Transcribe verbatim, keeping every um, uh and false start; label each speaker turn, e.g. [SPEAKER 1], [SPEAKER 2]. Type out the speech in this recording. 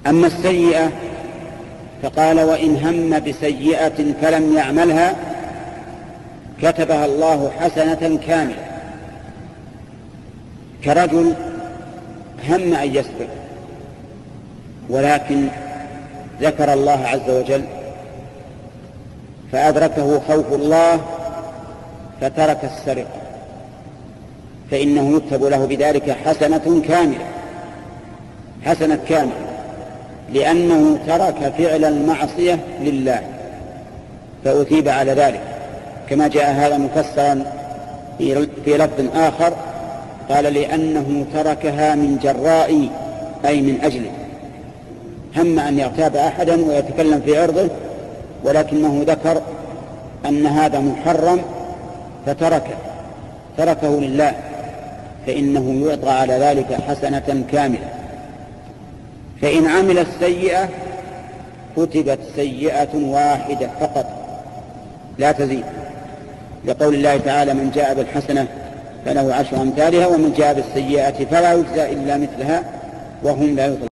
[SPEAKER 1] أما السيئة فقال وإن هم بسيئة فلم يعملها كتبها الله حسنة كاملة، كرجل هم أن يسرق ولكن ذكر الله عز وجل فأدركه خوف الله فترك السرقة، فإنه يكتب له بذلك حسنة كاملة، حسنة كاملة، لأنه ترك فعل المعصية لله فأثيب على ذلك، كما جاء هذا مفسرا في لفظ آخر قال لأنه تركها من جراء أي من أجله، هم أن يغتاب أحدا ويتكلم في عرضه ولكنه ذكر أن هذا محرم فتركه تركه لله، فإنه يعطى على ذلك حسنة كاملة. فإن عمل السيئة كتبت سيئة واحدة فقط لا تزيد، لقول الله تعالى من جاء بالحسنة فله عشر أمثالها ومن جاء بالسيئة فلا يجزى إلا مثلها وهم لا يظلمون.